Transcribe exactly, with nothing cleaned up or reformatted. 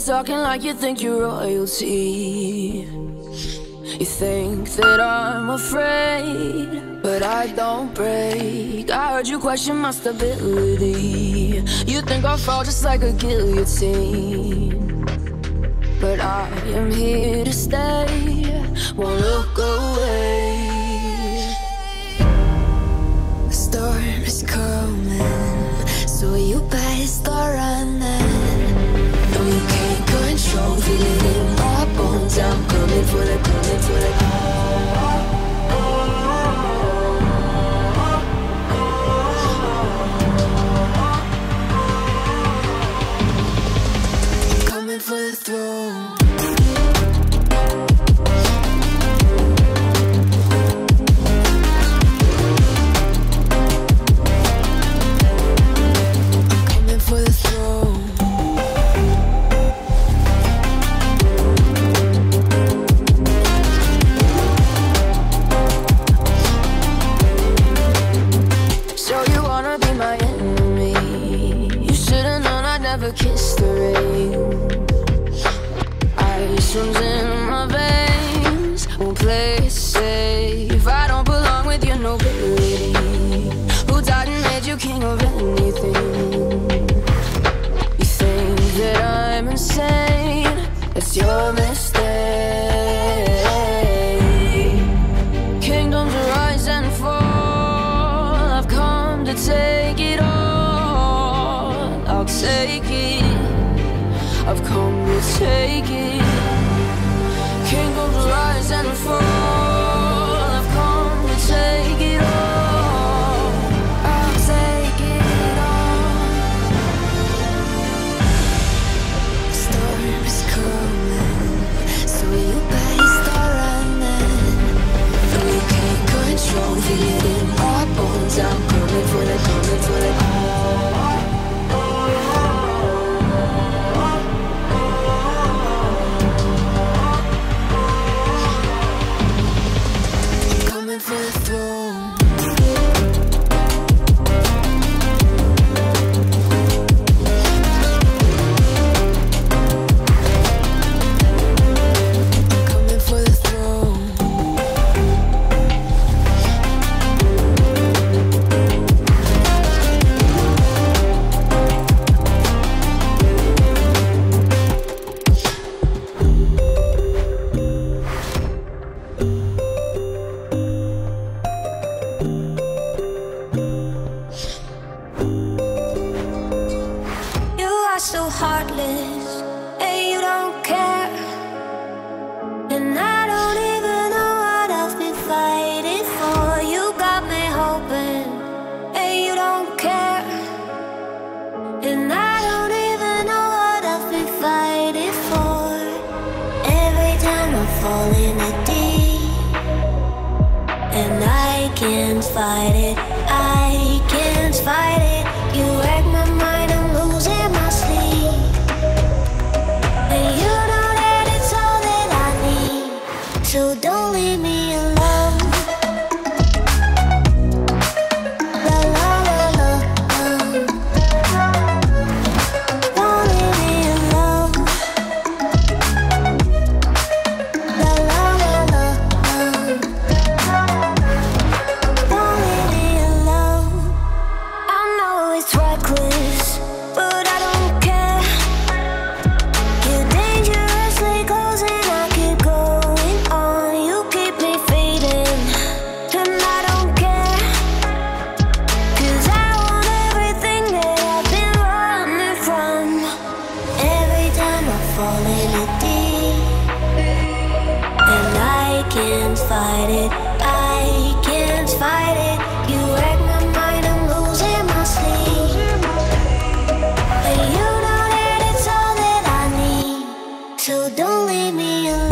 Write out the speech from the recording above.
talking like you think you're royalty. You think that I'm afraid, but I don't break. I heard you question my stability. You think I'll fall just like a guillotine, but I am here to stay, won't look away. The storm is coming, so you better start running. No, you can't control, feel it in my bones. I'm coming for the, coming for the coming for the throne. Kiss the rain. Ice runs in my veins, won't play it safe. I don't belong with your nobility. Who died and made you king of anything? You think that I'm insane, it's your mistake. Kingdoms rise and fall, I've come to take it all. I'll take it, I've come to take it. Kingdoms rise and fall, I've come to take it all. I'll take it all. The storm is coming, so you better start running. No, you can't control, feel it in my bones. I'm coming for the, coming for the for the throne. Coming for the throne. Fight it, I can't fight it. You wreck my mind, I'm losing my sleep. And you know that it's all that I need, so don't leave me alone. La la la la, um. Don't leave me alone. La la la la, um. Fight it, I can't fight it. You wreck my mind, I'm losing my sleep. But you know that it's all that I need, so don't leave me alone.